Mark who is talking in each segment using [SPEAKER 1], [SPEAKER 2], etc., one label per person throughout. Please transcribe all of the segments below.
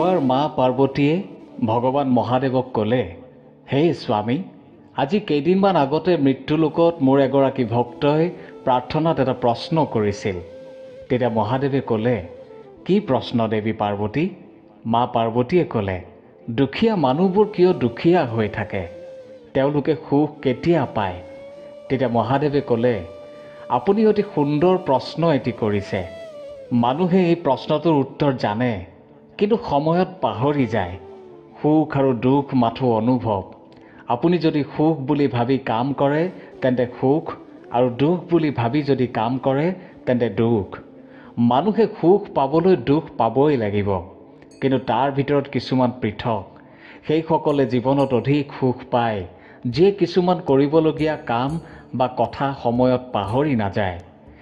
[SPEAKER 1] এবাৰ মা পাৰ্বতীয়ে ভগৱান মহাদেৱক ক'লে, হে স্বামী, আজি কেইদিনমান আগতে মৃত্যুলোকত মোৰ এগৰাকী ভক্তই প্ৰাৰ্থনাত এটা প্ৰশ্ন কৰিছিল। তেতিয়া মহাদেৱে ক'লে, কি প্ৰশ্ন দেৱী পাৰ্বতী? মা পাৰ্বতীয়ে ক'লে, দুখীয়া মানুহবোৰ কিয় দুখীয়া হৈ থাকে? তেওঁলোকে সুখ কেতিয়া পায়? তেতিয়া মহাদেৱে ক'লে, আপুনি অতি সুন্দৰ প্ৰশ্ন এটি কৰিছে। মানুহে এই প্ৰশ্নটোৰ উত্তৰ জানে, কিন্তু সময়ত পাহৰি যায়। সুখ আৰু দুখ মাথো অনুভৱ। আপুনি যদি সুখ বুলি ভাবি কাম কৰে তেন্তে সুখ, আৰু দুখ বুলি ভাবি যদি কাম কৰে তেন্তে দুখ। মানুহে সুখ পাবলৈ দুখ পাবই লাগিব, কিন্তু তাৰ ভিতৰত কিছুমান পৃথক। সেইসকলে জীৱনত অধিক সুখ পায় যিয়ে কিছুমান কৰিবলগীয়া কাম বা কথা সময়ত পাহৰি নাযায়।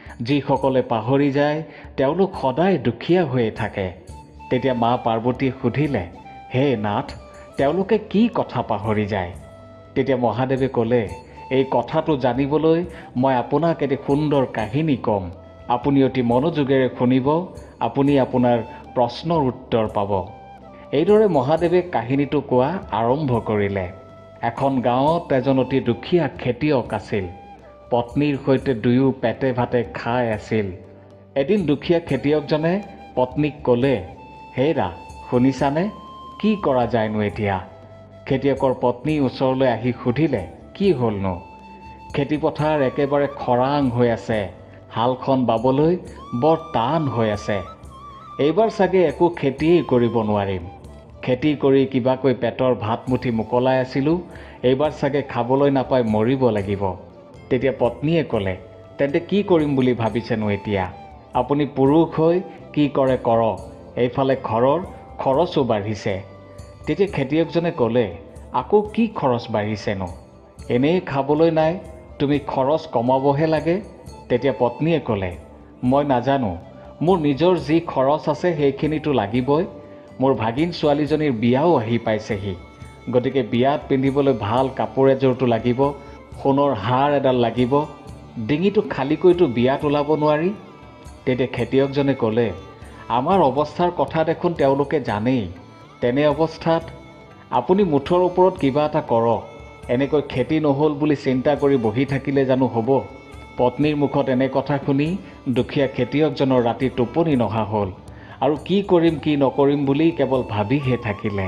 [SPEAKER 1] যিসকলে পাহৰি যায় তেওঁলোক সদায় দুখীয়া হৈয়ে থাকে। তেতিয়া মা পাৰ্বতীয়ে সুধিলে, হে নাথ, তেওঁলোকে কি কথা পাহৰি যায়? তেতিয়া মহাদেৱে ক'লে, এই কথাটো জানিবলৈ মই আপোনাক এটি সুন্দৰ কাহিনী ক'ম। আপুনি অতি মনোযোগেৰে শুনিব, আপুনি আপোনাৰ প্ৰশ্নৰ উত্তৰ পাব। এইদৰে মহাদেৱে কাহিনীটো কোৱা আৰম্ভ কৰিলে। এখন গাঁৱত এজন অতি দুখীয়া খেতিয়ক আছিল। পত্নীৰ সৈতে দুয়ো পেটে ভাতে খাই আছিল। এদিন দুখীয়া খেতিয়কজনে পত্নীক ক'লে, হেৰা, শুনিছানে? কি কৰা যায়নো এতিয়া? খেতিয়কৰ পত্নী ওচৰলৈ আহি সুধিলে, কি হ'লনো? খেতিপথাৰ একেবাৰে খৰাং হৈ আছে। হালখন বাবলৈ বৰ টান হৈ আছে। এইবাৰ চাগে একো খেতিয়েই কৰিব নোৱাৰিম। খেতি কৰি কিবাকৈ পেটৰ ভাতমুঠি মোকলাই আছিলোঁ, এইবাৰ চাগে খাবলৈ নাপাই মৰিব লাগিব। তেতিয়া পত্নীয়ে ক'লে, তেন্তে কি কৰিম বুলি ভাবিছেনো এতিয়া? আপুনি পুৰুষ হৈ কি কৰে কৰক, এইফালে ঘৰৰ খৰচো বাঢ়িছে। তেতিয়া খেতিয়কজনে ক'লে, আকৌ কি খৰচ বাঢ়িছেনো? এনেই খাবলৈ নাই, তুমি খৰচ কমাবহে লাগে। তেতিয়া পত্নীয়ে ক'লে, মই নাজানো, মোৰ নিজৰ যি খৰচ আছে সেইখিনিতো লাগিবই। মোৰ ভাগিন ছোৱালীজনীৰ বিয়াও আহি পাইছেহি, গতিকে বিয়াত পিন্ধিবলৈ ভাল কাপোৰ এযোৰটো লাগিব, সোণৰ হাৰ এডাল লাগিব। ডিঙিটো খালীকৈতো বিয়াত ওলাব নোৱাৰি। তেতিয়া খেতিয়কজনে ক'লে, আমাৰ অৱস্থাৰ কথা দেখোন তেওঁলোকে জানেই। তেনে অৱস্থাত আপুনি মুঠৰ ওপৰত কিবা এটা কৰক। এনেকৈ খেতি নহ'ল বুলি চিন্তা কৰি বহি থাকিলে জানো হ'ব? পত্নীৰ মুখত এনে কথা শুনি দুখীয়া খেতিয়কজনৰ ৰাতি টোপনি নহা হ'ল, আৰু কি কৰিম কি নকৰিম বুলি কেৱল ভাবিহে থাকিলে।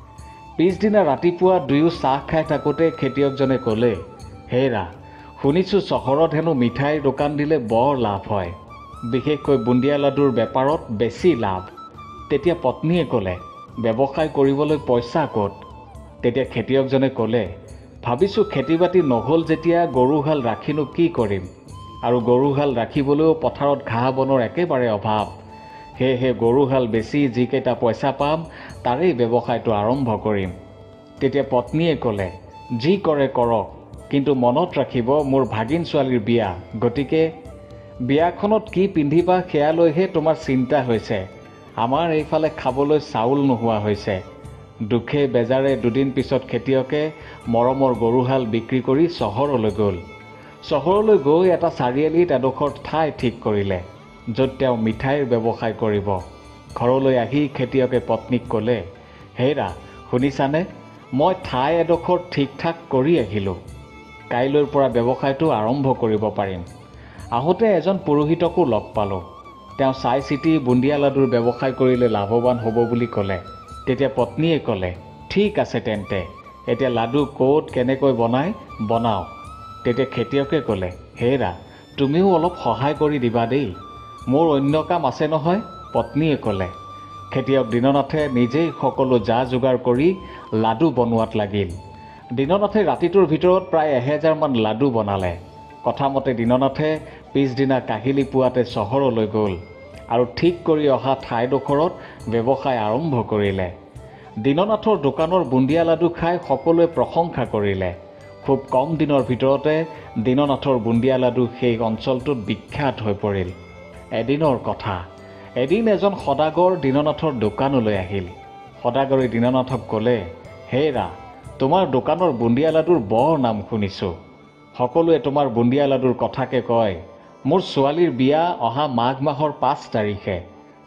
[SPEAKER 1] পিছদিনা ৰাতিপুৱা দুয়ো চাহ খাই থাকোঁতে খেতিয়কজনে ক'লে, হেৰা, শুনিছোঁ চহৰত হেনো মিঠাইৰ দোকান দিলে বৰ লাভ হয়, বিশেষকৈ বুন্দিয়া লাডুৰ বেপাৰত বেছি লাভ। তেতিয়া পত্নীয়ে ক'লে, ব্যৱসায় কৰিবলৈ পইচা ক'ত? তেতিয়া খেতিয়কজনে ক'লে, ভাবিছোঁ খেতি বাতি নহ'ল যেতিয়া গৰুহাল ৰাখিনো কি কৰিম, আৰু গৰুহাল ৰাখিবলৈও পথাৰত ঘাঁহ বনৰ একেবাৰে অভাৱ। সেয়েহে গৰুহাল বেচি যিকেইটা পইচা পাম তাৰেই ব্যৱসায়টো আৰম্ভ কৰিম। তেতিয়া পত্নীয়ে ক'লে, যি কৰে কৰক, কিন্তু মনত ৰাখিব মোৰ ভাগিন ছোৱালীৰ বিয়া, গতিকে বিয়াখনত কি পিন্ধিবা সেয়া লৈহে তোমাৰ চিন্তা হৈছে। আমাৰ এইফালে খাবলৈ চাউল নোহোৱা হৈছে। দুখে বেজাৰে দুদিন পিছত খেতিয়কে মৰমৰ গৰুহাল বিক্ৰী কৰি চহৰলৈ গ'ল। চহৰলৈ গৈ এটা চাৰিআলিত এডোখৰ ঠাই ঠিক কৰিলে, য'ত তেওঁ মিঠাইৰ ব্যৱসায় কৰিব। ঘৰলৈ আহি খেতিয়কে পত্নীক ক'লে, হেৰা, শুনিছানে? মই ঠাই এডোখৰ ঠিক ঠাক কৰি আহিলোঁ। কাইলৈৰ পৰা ব্যৱসায়টো আৰম্ভ কৰিব পাৰিম। আহোঁতে এজন পুৰোহিতকো লগ পালোঁ। তেওঁ চাই চিতি বুন্দিয়া লাডুৰ ব্যৱসায় কৰিলে লাভৱান হ'ব বুলি ক'লে। তেতিয়া পত্নীয়ে ক'লে, ঠিক আছে তেন্তে, এতিয়া লাডু ক'ত কেনেকৈ বনাওঁ। তেতিয়া খেতিয়কে ক'লে, হেৰা, তুমিও অলপ সহায় কৰি দিবা দেই, মোৰ অন্য কাম আছে নহয়। পত্নীয়ে ক'লে। খেতিয়ক দীননাথে নিজেই সকলো যা যোগাৰ কৰি লাডু বনোৱাত লাগিল। দীননাথে ৰাতিটোৰ ভিতৰত প্ৰায় 1000 মান লাডু বনালে। কথামতে দীননাথে পিছদিনা কাহিলী পুৱাতে চহৰলৈ গ'ল আৰু ঠিক কৰি অহা ঠাইডোখৰত ব্যৱসায় আৰম্ভ কৰিলে। দীননাথৰ দোকানৰ বুন্দিয়া লাডু খাই সকলোৱে প্ৰশংসা কৰিলে। খুব কম দিনৰ ভিতৰতে দীননাথৰ বুন্দিয়া লাডু সেই অঞ্চলটোত বিখ্যাত হৈ পৰিল। এদিনৰ কথা, এদিন এজন সদাগৰ দীননাথৰ দোকানলৈ আহিল। সদাগৰে দীননাথক ক'লে, হেৰা, তোমাৰ দোকানৰ বুন্দিয়া লাডুৰ বৰ নাম শুনিছোঁ। সকলোৱে তোমাৰ বুন্দিয়া লাডুৰ কথাকে কয়। মোৰ ছোৱালীৰ বিয়া অহা মাঘ মাহৰ 5 তাৰিখে।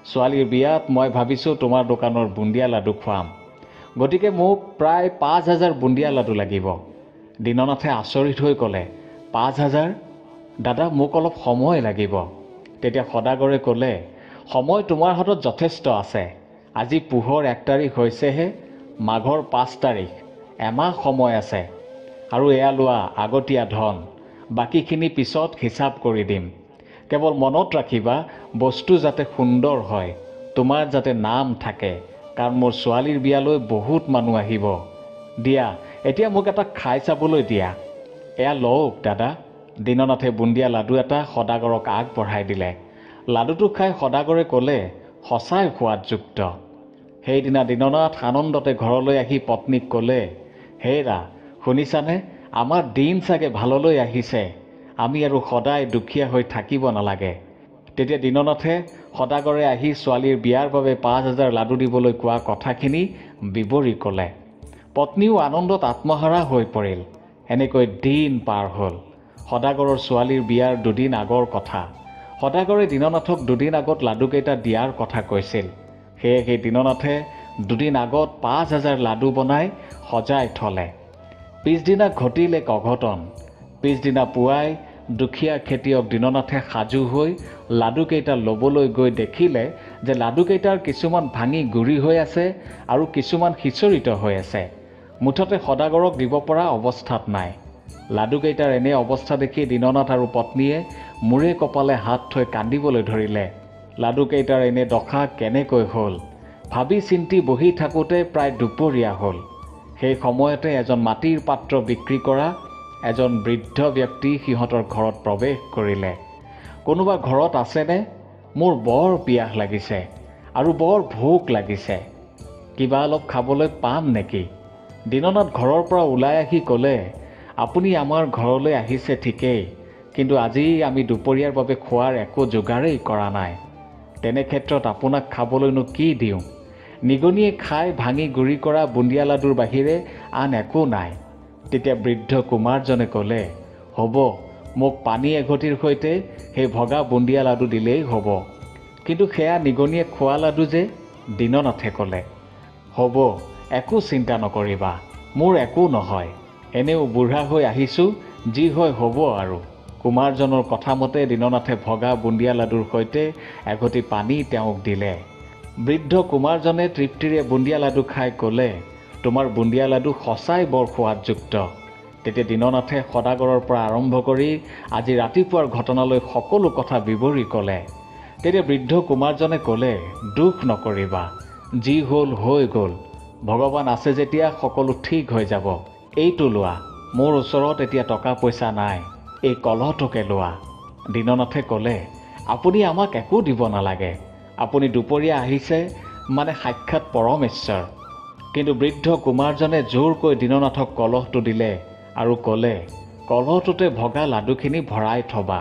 [SPEAKER 1] ছোৱালীৰ বিয়াত মই ভাবিছোঁ তোমাৰ দোকানৰ বুন্দিয়া লাডু খুৱাম, গতিকে মোক প্ৰায় 5,000 বুন্দিয়া লাডু লাগিব। দীননাথে আচৰিত হৈ ক'লে, 5,000? দাদা, মোক অলপ সময় লাগিব। তেতিয়া সদাগৰে ক'লে, সময় তোমাৰ হাতত যথেষ্ট আছে। আজি পুহৰ 1 তাৰিখ হৈছেহে, মাঘৰ 5 তাৰিখ, এমাহ সময় আছে। আৰু এয়া লোৱা আগতীয়া ধন, বাকীখিনি পিছত হিচাপ কৰি দিম। কেৱল মনত ৰাখিবা, বস্তু যাতে সুন্দৰ হয়, তোমাৰ যাতে নাম থাকে, কাৰণ মোৰ ছোৱালীৰ বিয়ালৈ বহুত মানুহ আহিব। দিয়া, এতিয়া মোক এটা খাই চাবলৈ দিয়া। এয়া লওক দাদা। দীননাথে বুন্দিয়া লাডু এটা সদাগৰক আগবঢ়াই দিলে। লাডুটো খাই সদাগৰে ক'লে, সঁচাই সোৱাদযুক্ত। সেইদিনা দীননাথ আনন্দতে ঘৰলৈ আহি পত্নীক ক'লে, হেৰা, শুনিছানে, আমাৰ দিন চাগে ভাললৈ আহিছে, আমি আৰু সদায় দুখীয়া হৈ থাকিব নালাগে। তেতিয়া দীননাথে সদাগৰে আহি ছোৱালীৰ বিয়াৰ বাবে 5,000 লাডু দিবলৈ কোৱা কথাখিনি বিৱৰি ক'লে। পত্নীও আনন্দত আত্মহাৰা হৈ পৰিল। এনেকৈ দিন পাৰ হ'ল। সদাগৰৰ ছোৱালীৰ বিয়াৰ 2 দিন আগৰ কথা। সদাগৰে দীননাথক 2 দিন আগত লাডুকেইটা দিয়াৰ কথা কৈছিল। সেয়ে সেই দীননাথে 2 দিন আগত 5,000 লাডু বনাই সজাই থলে। পিছদিনা ঘটিল এক অঘটন। পিছদিনা পুৱাই দুখীয়া খেতিয়ক দীননাথে সাজু হৈ লাডুকেইটা ল'বলৈ গৈ দেখিলে যে লাডুকেইটাৰ কিছুমান ভাঙি গুৰি হৈ আছে আৰু কিছুমান সিঁচৰিত হৈ আছে। মুঠতে সদাগৰক দিব পৰা অৱস্থাত নাই। লাডুকেইটাৰ এনে অৱস্থা দেখি দীননাথ আৰু পত্নীয়ে মূৰে কপালে হাত থৈ কান্দিবলৈ ধৰিলে। লাডুকেইটাৰ এনে দশা কেনেকৈ হ'ল? ভাবি চিন্তি বহি থাকোঁতে প্ৰায় দুপৰীয়া হ'ল। সেই সময়তে এজন মাটিৰ পাত্ৰ বিক্ৰী কৰা এজন বৃদ্ধ ব্যক্তি সিহঁতৰ ঘৰত প্ৰৱেশ কৰিলে। কোনোবা ঘৰত আছেনে? মোৰ বৰ পিয়াহ লাগিছে আৰু বৰ ভোক লাগিছে, কিবা অলপ খাবলৈ পাম নেকি? দীননাথ ঘৰৰ পৰা ওলাই আহি ক'লে, আপুনি আমাৰ ঘৰলৈ আহিছে ঠিকেই, কিন্তু আজি আমি দুপৰীয়াৰ বাবে খোৱাৰ একো যোগাৰেই কৰা নাই। তেনে ক্ষেত্ৰত আপোনাক খাবলৈনো কি দিওঁ? নিগনিয়ে খাই ভাঙি গুৰি কৰা বুন্দিয়া লাডুৰ বাহিৰে আন একো নাই। তেতিয়া বৃদ্ধ কুমাৰজনে ক'লে, হ'ব, মোক পানী এঘটিৰ সৈতে সেই ভগা বুন্দিয়া লাডু দিলেই হ'ব, কিন্তু সেয়া নিগনিয়ে খোৱা লাডু যে। দীননাথে ক'লে, হ'ব, একো চিন্তা নকৰিবা, মোৰ একো নহয়, এনেও বুঢ়া হৈ আহিছোঁ, যি হয় হ'ব আৰু। কুমাৰজনৰ কথামতে দীননাথে ভগা বুন্দিয়া লাডুৰ সৈতে এঘটি পানী তেওঁক দিলে। বৃদ্ধ কুমাৰজনে তৃপ্তিৰে বুন্দিয়া লাডু খাই ক'লে, তোমাৰ বুন্দিয়া লাডু সঁচাই বৰ সোৱাদযুক্ত। তেতিয়া দীননাথে সদাগৰৰ পৰা আৰম্ভ কৰি আজি ৰাতিপুৱাৰ ঘটনালৈ সকলো কথা বিৱৰি ক'লে। তেতিয়া বৃদ্ধ কুমাৰজনে ক'লে, দুখ নকৰিবা, যি হ'ল হৈ গ'ল, ভগৱান আছে যেতিয়া সকলো ঠিক হৈ যাব। এইটো লোৱা, মোৰ ওচৰত এতিয়া টকা পইচা নাই, এই কলহটোকে লোৱা। দীননাথে ক'লে, আপুনি আমাক একো দিব নালাগে, আপুনি দুপৰীয়া আহিছে মানে সাক্ষাৎ পৰমেশ্বৰ। কিন্তু বৃদ্ধ কুমাৰজনে জোৰকৈ দীননাথক কলহটো দিলে আৰু ক'লে, কলহটোতে ভগা লাডুখিনি ভৰাই থবা।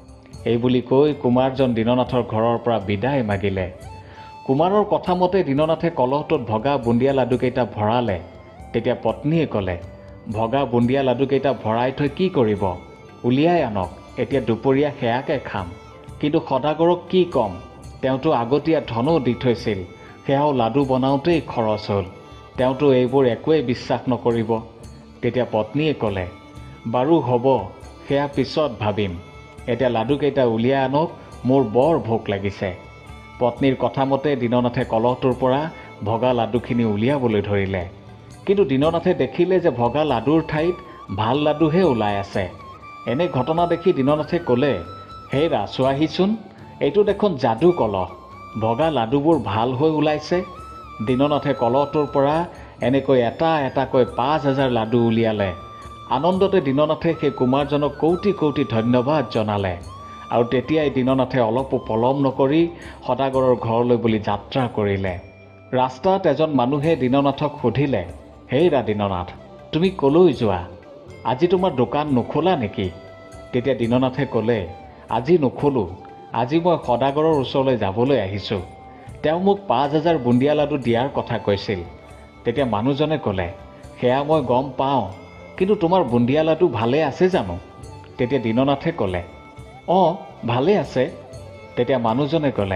[SPEAKER 1] এইবুলি কৈ কুমাৰজন দীননাথৰ ঘৰৰ পৰা বিদায় মাগিলে। কুমাৰৰ কথামতে দীননাথে কলহটোত ভগা বুন্দিয়া লাডুকেইটা ভৰালে। তেতিয়া পত্নীয়ে ক'লে, ভগা বুন্দিয়া লাডুকেইটা ভৰাই থৈ কি কৰিব? উলিয়াই আনক, এতিয়া দুপৰীয়া সেয়াকে খাম। কিন্তু সদাগৰক কি ক'ম? তেওঁতো আগতীয়া ধনো দি থৈছিল, সেয়াও লাডু বনাওঁতেই খৰচ হ'ল। তেওঁতো এইবোৰ একোৱেই বিশ্বাস নকৰিব। তেতিয়া পত্নীয়ে ক'লে, বাৰু হ'ব, সেয়া পিছত ভাবিম, এতিয়া লাডুকেইটা উলিয়াই আনক, মোৰ বৰ ভোক লাগিছে। পত্নীৰ কথামতে দীননাথে কলহটোৰ পৰা ভগা লাডুখিনি উলিয়াবলৈ ধৰিলে। কিন্তু দীননাথে দেখিলে যে ভগা লাডুৰ ঠাইত ভাল লাডুহে ওলাই আছে। এনে ঘটনা দেখি দীননাথে ক'লে, হেৰা, চোৱাহিচোন, এইটো দেখোন যাদু কলহ, ভগা লাডুবোৰ ভাল হৈ ওলাইছে। দীননাথে কলহটোৰ পৰা এনেকৈ এটা এটাকৈ 5,000 লাডু উলিয়ালে। আনন্দতে দীননাথে সেই কুমাৰজনক কৌটি কৌটি ধন্যবাদ জনালে। আৰু তেতিয়াই দীননাথে অলপো পলম নকৰি সদাগৰৰ ঘৰলৈ বুলি যাত্ৰা কৰিলে। ৰাস্তাত এজন মানুহে দীননাথক সুধিলে, হেৰা দীননাথ, তুমি ক'লৈ যোৱা? আজি তোমাৰ দোকান নোখোলা নেকি? তেতিয়া দীননাথে ক'লে, আজি নোখোলোঁ, আজি মই সদাগৰৰ ওচৰলৈ যাবলৈ আহিছোঁ। তেওঁ মোক 5,000 বুন্দিয়া লাডু দিয়াৰ কথা কৈছিল। তেতিয়া মানুহজনে ক'লে, সেয়া মই গম পাওঁ, কিন্তু তোমাৰ বুন্দিয়া লাডু ভালে আছে জানো? তেতিয়া দীননাথে ক'লে, অঁ, ভালে আছে। তেতিয়া মানুহজনে ক'লে,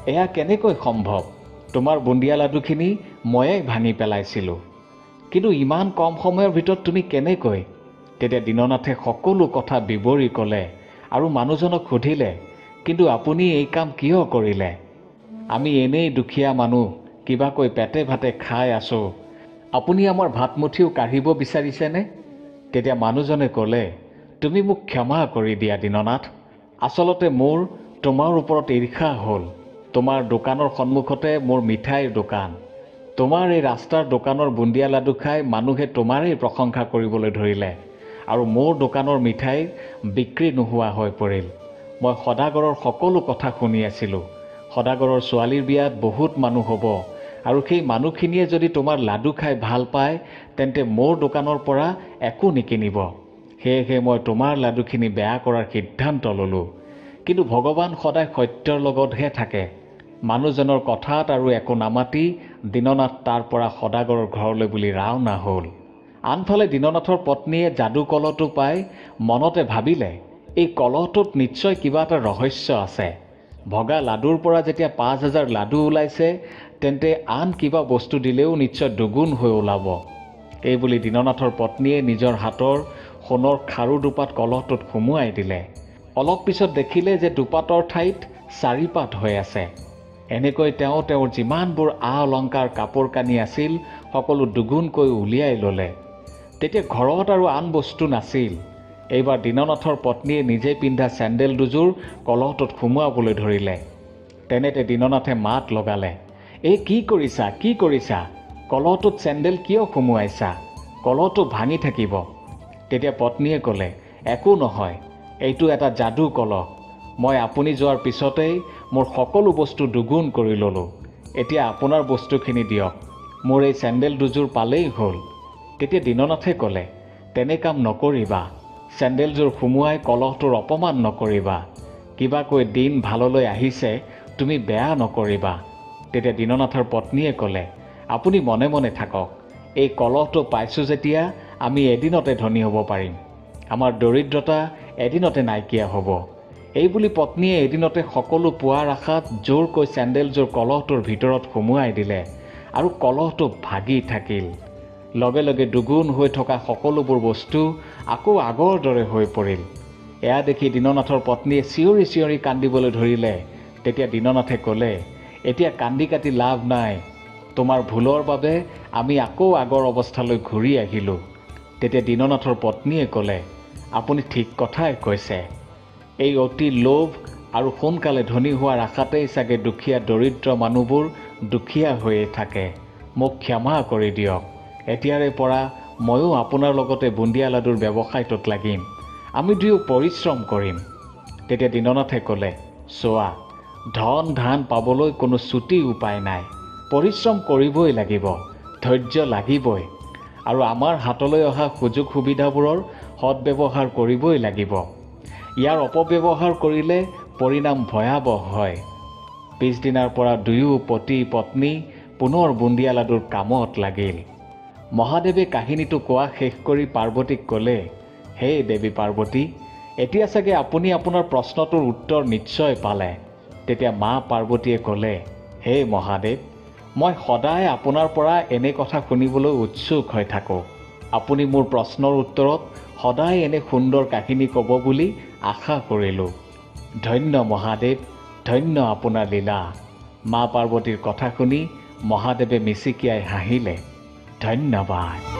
[SPEAKER 1] এয়া কেনেকৈ সম্ভৱ? তোমাৰ বুন্দিয়া লাডুখিনি ময়েই ভাঙি পেলাইছিলোঁ, কিন্তু ইমান কম সময়ৰ ভিতৰত তুমি কেনেকৈ? তেতিয়া দীননাথে সকলো কথা বিৱৰি ক'লে আৰু মানুহজনক সুধিলে, কিন্তু আপুনি এই কাম কিয় কৰিলে? আমি এনেই দুখীয়া মানুহ, কিবাকৈ পেটে ভাতে খাই আছোঁ, আপুনি আমাৰ ভাতমুঠিও কাঢ়িব বিচাৰিছেনে? তেতিয়া মানুহজনে ক'লে, তুমি মোক ক্ষমা কৰি দিয়া দীননাথ। আচলতে মোৰ তোমাৰ ওপৰত ঈৰ্ষা হ'ল। তোমাৰ দোকানৰ সন্মুখতে মোৰ মিঠাইৰ দোকান। তোমাৰ এই ৰাস্তাৰ দোকানৰ বুন্দিয়া লাডু খাই মানুহে তোমাৰেই প্ৰশংসা কৰিবলৈ ধৰিলে আৰু মোৰ দোকানৰ মিঠাই বিক্ৰী নোহোৱা হৈ পৰিল। মই সদাগৰৰ সকলো কথা শুনি আছিলোঁ। সদাগৰৰ ছোৱালীৰ বিয়াত বহুত মানুহ হ'ব আৰু সেই মানুহখিনিয়ে যদি তোমাৰ লাডু খাই ভাল পায় তেন্তে মোৰ দোকানৰ পৰা একো নিকিনিব। সেয়েহে মই তোমাৰ লাডুখিনি বেয়া কৰাৰ সিদ্ধান্ত ল'লোঁ। কিন্তু ভগৱান সদায় সত্যৰ লগতহে থাকে। মানুহজনৰ কথাত আৰু একো নামাতি দীননাথ তাৰ পৰা সদাগৰৰ ঘৰলৈ বুলি ৰাওনা হ'ল। আনফালে দীননাথৰ পত্নীয়ে যাদু কলহটো পাই মনতে ভাবিলে, এই কলহটোত নিশ্চয় কিবা এটা ৰহস্য আছে। ভগা লাডুৰ পৰা যেতিয়া ৫,০০০ লাডু ওলাইছে তেন্তে আন কিবা বস্তু দিলেও নিশ্চয় দুগুণ হৈ ওলাব। এইবুলি দীননাথৰ পত্নীয়ে নিজৰ হাতৰ সোণৰ খাৰু দুপাত কলহটোত সুমুৱাই দিলে। অলপ পিছত দেখিলে যে দুপাতৰ ঠাইত ৪ পাত হৈ আছে। এনেকৈ তেওঁ তেওঁৰ যিমানবোৰ অলংকাৰ কাপোৰ কানি আছিল সকলো দুগুণকৈ উলিয়াই ল'লে। তেতিয়া ঘৰত আৰু আন বস্তু নাছিল। এইবাৰ দীননাথৰ পত্নীয়ে নিজে পিন্ধা চেণ্ডেল দুযোৰ কলহটোত সুমুৱাবলৈ ধৰিলে। তেনেতে দীননাথে মাত লগালে, এই কি কৰিছা, কি কৰিছা? কলহটোত চেণ্ডেল কিয় সুমুৱাইছা? কলহটো ভাঙি থাকিব। তেতিয়া পত্নীয়ে ক'লে, একো নহয়, এইটো এটা যাদু কলহ। মই আপুনি যোৱাৰ পিছতেই মোৰ সকলো বস্তু দুগুণ কৰি ল'লোঁ। এতিয়া আপোনাৰ বস্তুখিনি দিয়ক, মোৰ এই চেণ্ডেল দুযোৰ পালেই হ'ল। তেতিয়া দীননাথে ক'লে, তেনে কাম নকৰিবা। চেণ্ডেলযোৰ সুমুৱাই কলহটোৰ অপমান নকৰিবা। কিবাকৈ দিন ভাললৈ আহিছে, তুমি বেয়া নকৰিবা। তেতিয়া দীননাথৰ পত্নীয়ে ক'লে, আপুনি মনে মনে থাকক। এই কলহটো পাইছোঁ যেতিয়া আমি এদিনতে ধনী হ'ব পাৰিম। আমাৰ দৰিদ্ৰতা এদিনতে নাইকিয়া হ'ব। এইবুলি পত্নীয়ে এদিনতে সকলো পোৱাৰ আশাত জোৰকৈ চেণ্ডেলযোৰ কলহটোৰ ভিতৰত সুমুৱাই দিলে আৰু কলহটো ভাগি থাকিল। লগে লগে দুগুণ হৈ থকা সকলোবোৰ বস্তু আকৌ আগৰ দৰে হৈ পৰিল। এয়া দেখি দীননাথৰ পত্নীয়ে চিঞৰি চিঞৰি কান্দিবলৈ ধৰিলে। তেতিয়া দীননাথে ক'লে, এতিয়া কান্দি কাটি লাভ নাই। তোমাৰ ভুলৰ বাবে আমি আকৌ আগৰ অৱস্থালৈ ঘূৰি আহিলোঁ। তেতিয়া দীননাথৰ পত্নীয়ে ক'লে, আপুনি ঠিক কথাই কৈছে। এই অতি লোভ আৰু সোনকালে ধনী হোৱাৰ আশাতেই চাগে দুখীয়া দৰিদ্ৰ মানুহবোৰ দুখীয়া হৈয়ে থাকে। মোক ক্ষমা কৰি দিয়ক। এতিয়াৰে পৰা ময়ো আপোনাৰ লগতে বুন্দিয়া লাডুৰ ব্যৱসায়টোত লাগিম। আমি দুয়ো পৰিশ্ৰম কৰিম। তেতিয়া দীননাথে ক'লে, চোৱা, ধন ধান পাবলৈ কোনো চুটি উপায় নাই। পৰিশ্ৰম কৰিবই লাগিব, ধৈৰ্য লাগিবই, আৰু আমাৰ হাতলৈ অহা সুযোগ সুবিধাবোৰৰ সৎব্যৱহাৰ কৰিবই লাগিব। ইয়াৰ অপব্যৱহাৰ কৰিলে পৰিণাম ভয়াৱহ হয়। পিছদিনাৰ পৰা দুয়ো পতি পত্নী পুনৰ বুন্দিয়া লাডুৰ কামত লাগিল। মহাদেৱে কাহিনীটো কোৱা শেষ কৰি পাৰ্বতীক ক'লে, হে দেৱী পাৰ্বতী, এতিয়া চাগে আপুনি আপোনাৰ প্ৰশ্নটোৰ উত্তৰ নিশ্চয় পালে। তেতিয়া মা পাৰ্বতীয়ে ক'লে, হে মহাদেৱ, মই সদায় আপোনাৰ পৰা এনে কথা শুনিবলৈ উৎসুক হৈ থাকোঁ। আপুনি মোৰ প্ৰশ্নৰ উত্তৰত সদায় এনে সুন্দৰ কাহিনী ক'ব বুলি আশা কৰিলোঁ। ধন্য মহাদেৱ, ধন্য আপোনাৰ লীলা। মা পাৰ্বতীৰ কথা শুনি মহাদেৱে মিচিকিয়াই হাঁহিলে। ধন্যবাদ।